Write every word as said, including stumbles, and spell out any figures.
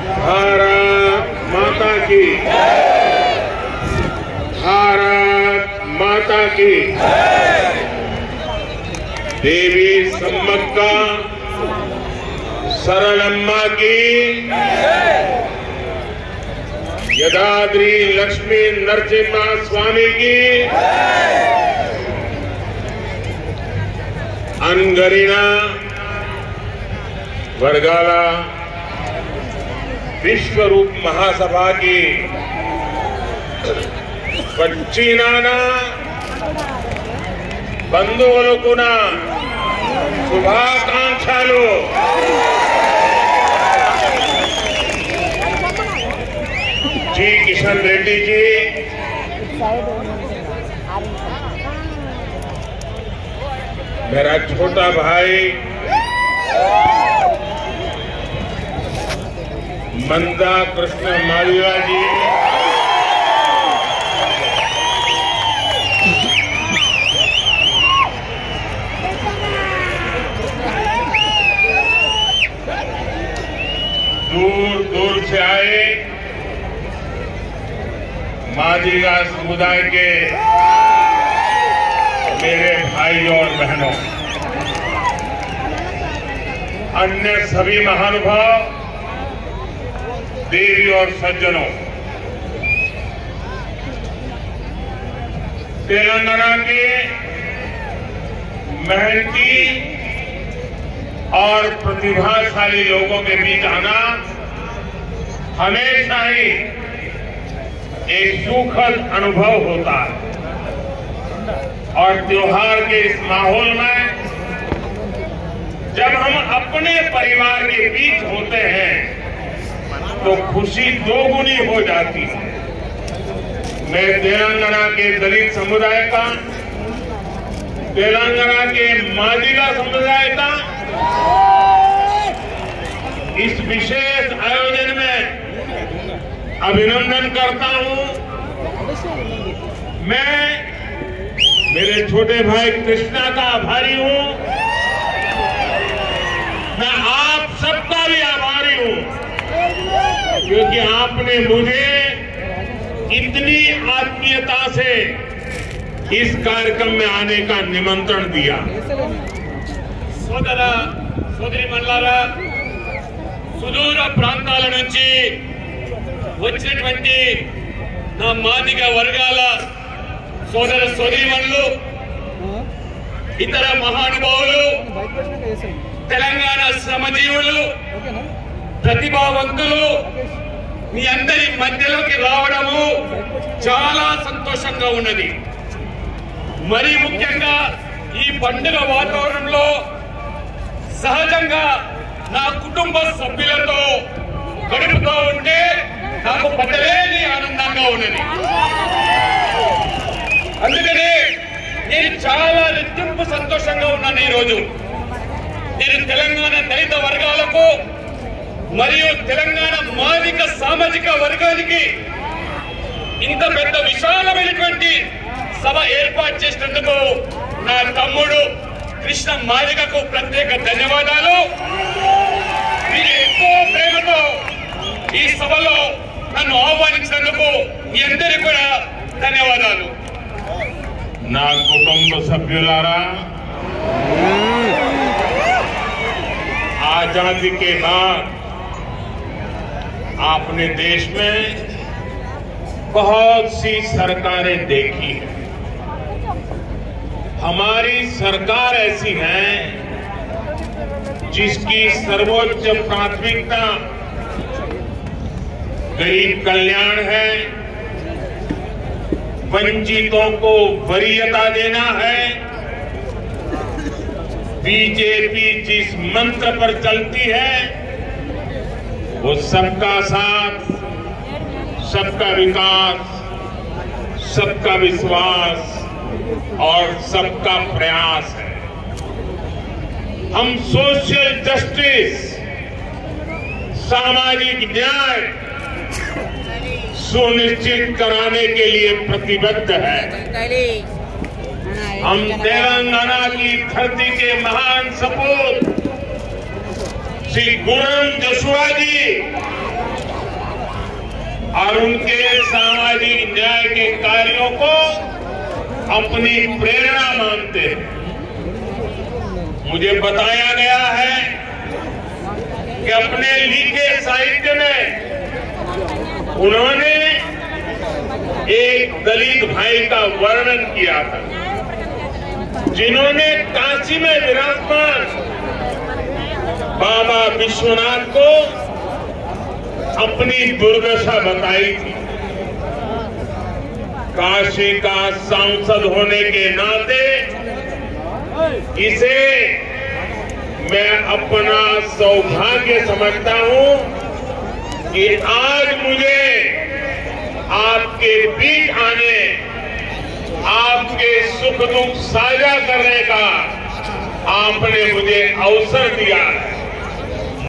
भारत माता की, भारत माता की। देवी सम्मक्का सरलम्मा की, यदाद्री लक्ष्मी नरसिम्हा स्वामी की, अनगरिना वर्गाला विश्वरूप महासभा की पच्चीनाना బంధువులకు నా శుభాకాంక్షలు। जी किशन रेड्डी जी, मेरा छोटा भाई मंदा कृष्ण मालवीय जी, दूर दूर से आए मादिगा समुदाय के मेरे भाइयों और बहनों, अन्य सभी महानुभाव, देवी और सज्जनों, तेलंगाना के मेहनती और प्रतिभाशाली लोगों के बीच आना हमेशा ही एक सुखद अनुभव होता है। और त्योहार के इस माहौल में जब हम अपने परिवार के बीच होते हैं तो खुशी दोगुनी हो जाती है। मैं तेलंगाना के दलित समुदाय का, तेलंगाना के मादिगा समुदाय का इस विशेष आयोजन में अभिनंदन करता हूं। मैं मेरे छोटे भाई कृष्णा का आभारी हूं। मैं आप सबका भी आभारी हूं क्योंकि आपने मुझे इतनी आत्मीयता से इस कार्यक्रम में आने का निमंत्रण दिया। సోదర సోదరీమణులారా, సుదూర ప్రాంతాల నుంచి వచ్చినటువంటి నా మాదిగ వర్గాల సోదర సోదరీమణులు, ఇతర మహానుభావులు, తెలంగాణ శ్రమజీవులు, ప్రతిభావంతులు మీ అందరి మధ్యలోకి రావడము చాలా సంతోషంగా ఉన్నది। మరి ముఖ్యంగా ఈ పండుగ వాతావరణంలో సహజంగా నా కుటుంబ సభ్యులతో గడుపుతూ ఉంటే నాకు పట్టలేని ఆనందంగా ఉన్నది। అందుకనే నేను చాలా రెట్టింపు సంతోషంగా ఉన్నాను ఈరోజు। నేను తెలంగాణ దళిత వర్గాలకు మరియు తెలంగాణ మాదిక సామాజిక వర్గానికి ఇంత పెద్ద విశాలమైనటువంటి సభ ఏర్పాటు చేసినందుకు నా తమ్ముడు కృష్ణ మాదిగకు ప్రత్యేక ధన్యవాదాలు। మీరు ఎంతో ప్రేమతో ఈ సభలో నన్ను ఆహ్వానించినందుకు మీ అందరికీ కూడా ధన్యవాదాలు। నా కుటుంబ సభ్యులారా, आजादी के बाद आपने देश में बहुत सी सरकारें देखी हैं। हमारी सरकार ऐसी है जिसकी सर्वोच्च प्राथमिकता गरीब कल्याण है, वंचितों को वरीयता देना है। बीजेपी जिस मंत्र पर चलती है वो सबका साथ, सबका विकास, सबका विश्वास और सबका प्रयास है। हम सोशल जस्टिस, सामाजिक न्याय सुनिश्चित कराने के लिए प्रतिबद्ध है। हम तेलंगाना की धरती के महान सपूत श्री गुरम जोशुआ जी और उनके सामाजिक न्याय के कार्यों को अपनी प्रेरणा मानते हैं। मुझे बताया गया है कि अपने लिखे साहित्य में उन्होंने एक दलित भाई का वर्णन किया था, जिन्होंने काशी में विराजमान बाबा विश्वनाथ को अपनी दुर्दशा बताई थी। काशी का सांसद होने के नाते इसे मैं अपना सौभाग्य समझता हूं कि आज मुझे आपके बीच आने, आपके सुख दुख साझा करने का आपने मुझे अवसर दिया है।